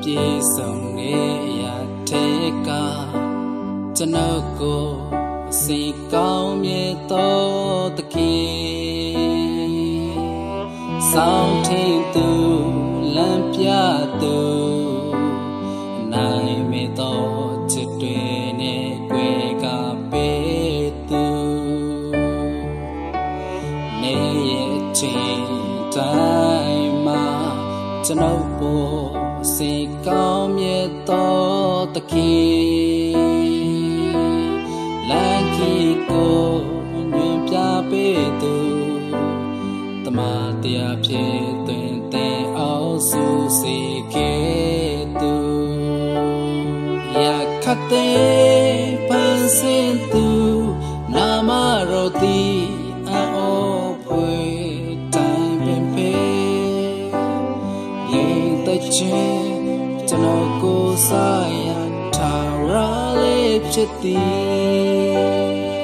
ပြေဆုံးနေရတဲ့ကကျွန်တော်ကိုစိတ်ကောင်းမြတ်တော်တခင်စောင့်ထင်းသူလမ်းပြသူနိုင်မေတော်ချစ်တွေနဲ့ကြွယ်ကပေးသူနေရဲ့ချင်းတိုင်းမှာကျွန်တော်ကိုစိတ်ကောင်းမြတ်တော်တခင်လမ်းကြီးကိုညွှန်ပြပေးသူတမန်တရားဖြစ်သွင်းတဲ့အောင်စုစေခဲ့သူရခတ်တဲ့ပန်းစင်သူနာမတော်သည်အောဖွေတိုင်းပင်ပေရင်တချင်းကျွန်တော်ကိုစားရထားရလေးဖြစ်သည်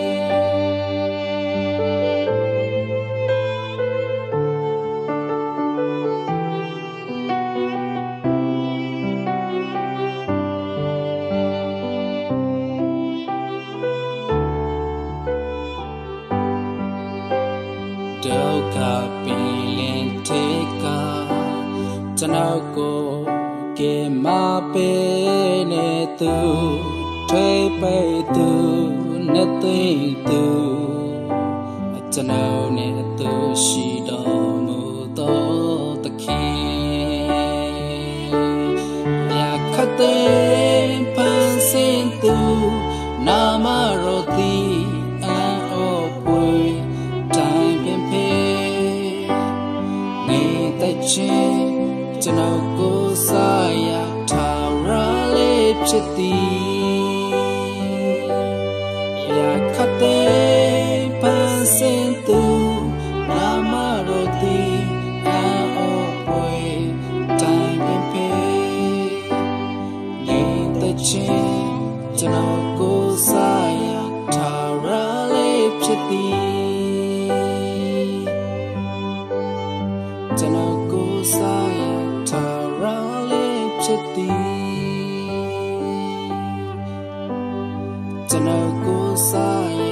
ဒုက္ခပင်လင်ထေကကျွန်တော်ကိုကဲမပေးနေသူထွေးပိတ်သူနဲ့သိသူကျွန်တော်နဲ့သူရှိတော်မူသောသခင်မြတ်ခတ်တဲ့ပန်းစင်သူနာမတော်သည်အောပွေတိုင်းပင်ဖေနေတဲ့ချင်းကျွန်တော်ကိုစားရထားရလေးဖြစ်သည်ရခတ်တဲ့ပန်းစင်သူနာမတော်သည်အောပွေတိုင်းပင်ဖေနေတဲ့ချင်းကျွန်တော်ကိုစားရထားရလေးဖြစ်သည်ကျွန်တော်ကိုစားရထားရလေးဖြစ်သည်ကျွန်တော်ကိုစားရ